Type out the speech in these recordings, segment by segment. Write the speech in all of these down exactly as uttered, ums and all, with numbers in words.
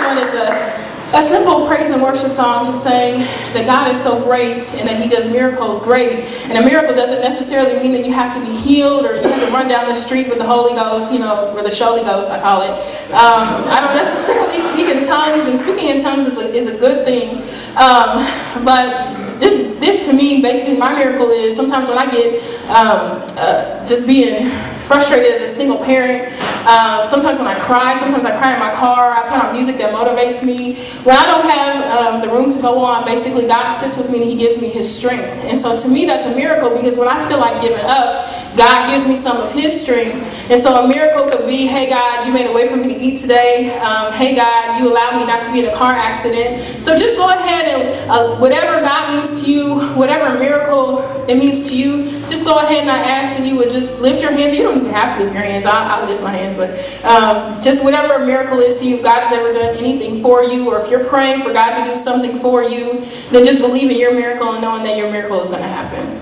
one is a, a simple praise and worship song just saying that God is so great and that he does miracles great. And a miracle doesn't necessarily mean that you have to be healed or you have to run down the street with the Holy Ghost, you know, or the Sholy Ghost, I call it. Um, I don't necessarily speak in tongues, and speaking in tongues is a, is a good thing. Um, but this, this to me, basically my miracle is sometimes when I get um, uh, just being frustrated as a single parent. Um, sometimes when I cry, sometimes I cry in my car. I put on music that motivates me. When I don't have um, the room to go on, basically God sits with me and he gives me his strength. And so to me that's a miracle, because when I feel like giving up, God gives me some of his strength. And so a miracle could be, hey God, you made a way for me to eat today. Um, hey God, you allowed me not to be in a car accident. So just go ahead and uh, whatever God means to you, whatever miracle it means to you, just go ahead and I ask that you would just lift your hands. You don't even have to lift your hands. I'll, I'll lift my hands. But um, just whatever a miracle is to you, if God has ever done anything for you, or if you're praying for God to do something for you, then just believe in your miracle and knowing that your miracle is going to happen.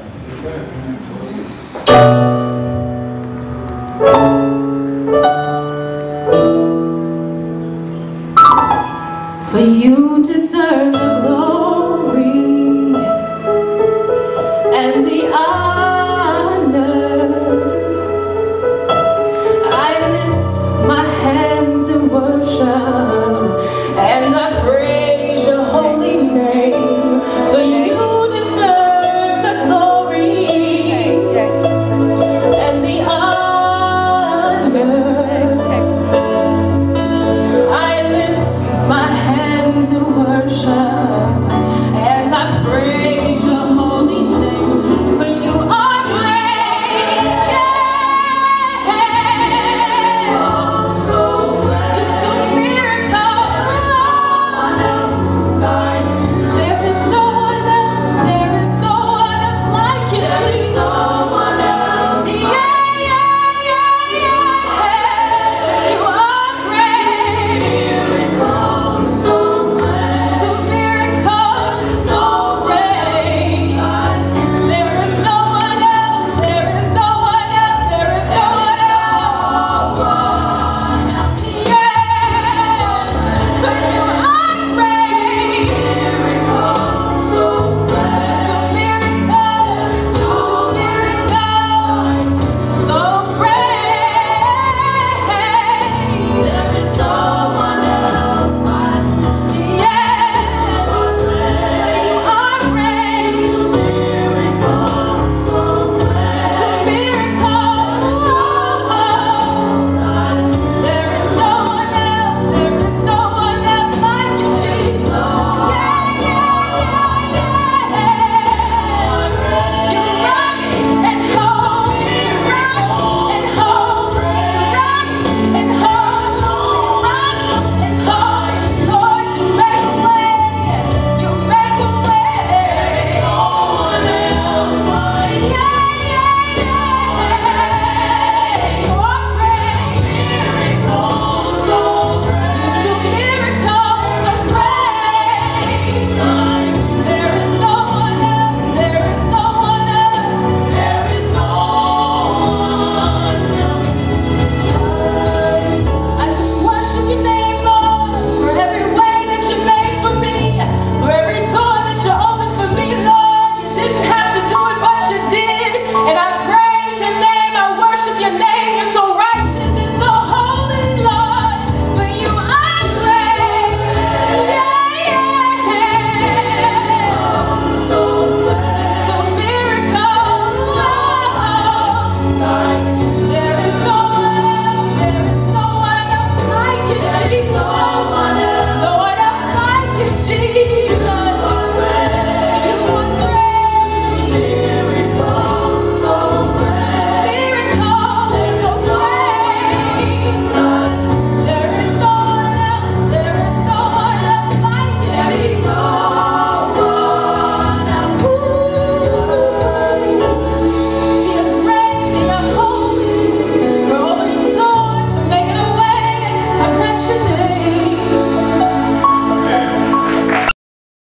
For you deserve the glory.